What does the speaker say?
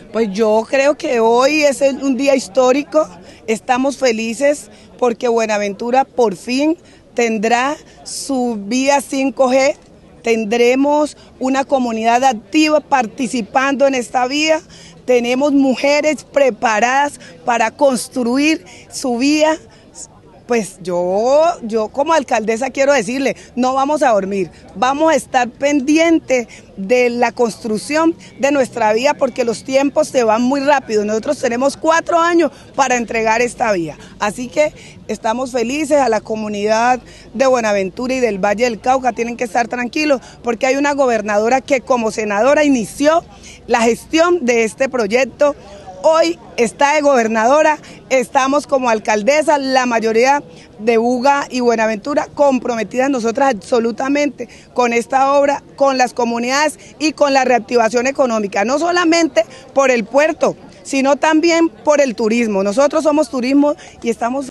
Pues yo creo que hoy es un día histórico, estamos felices porque Buenaventura por fin tendrá su vía 5G, tendremos una comunidad activa participando en esta vía, tenemos mujeres preparadas para construir su vía. Pues yo como alcaldesa quiero decirle, no vamos a dormir, vamos a estar pendientes de la construcción de nuestra vía porque los tiempos se van muy rápido. Nosotros tenemos 4 años para entregar esta vía, así que estamos felices. A la comunidad de Buenaventura y del Valle del Cauca tienen que estar tranquilos porque hay una gobernadora que como senadora inició la gestión de este proyecto. Hoy está de gobernadora, estamos como alcaldesa, la mayoría de Buga y Buenaventura comprometidas nosotras absolutamente con esta obra, con las comunidades y con la reactivación económica, no solamente por el puerto, sino también por el turismo. Nosotros somos turismo y estamos